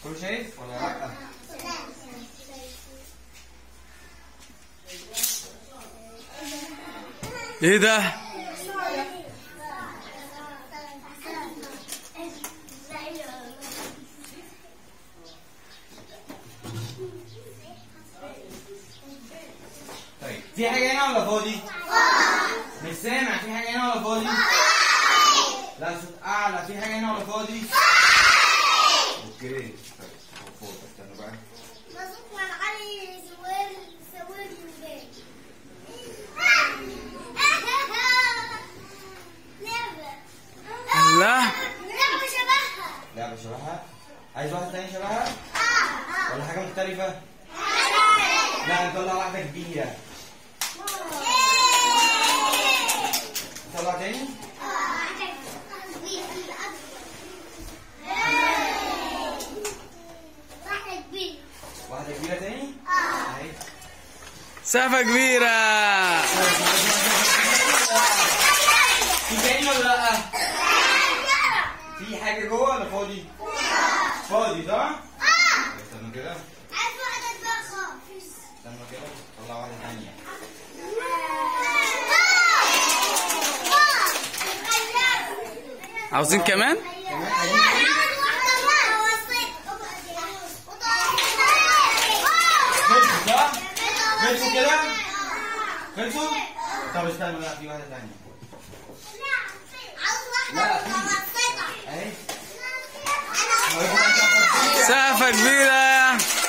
كله شايف ولا لا؟ ايه ده؟ طيب في حاجة هنا ولا فاضي؟ مش سامع. في حاجة هنا ولا فاضي؟ لا صوت أعلى. في حاجة هنا ولا فاضي؟ اوكي طيب فاضي. استنوا بقى. لا لعبة شبهها؟ عايز واحدة تانية شبهها؟ ولا حاجة مختلفة؟ لا نطلع واحدة كبيرة. نطلع تاني؟ واحدة كبيرة تاني؟ اهي. سقفة كبيرة. في تاني ولا لأ؟ في حاجة جوه ولا فاضي؟ فاضي صح؟ استنوا كده. استنوا كده. طلع واحدة تانية. عاوزين كمان؟ خلصوا صح؟ خلصوا كده؟ خلصوا؟ طب استنوا لا في واحدة تانية. لا في. اهي. سقفة كبيرة.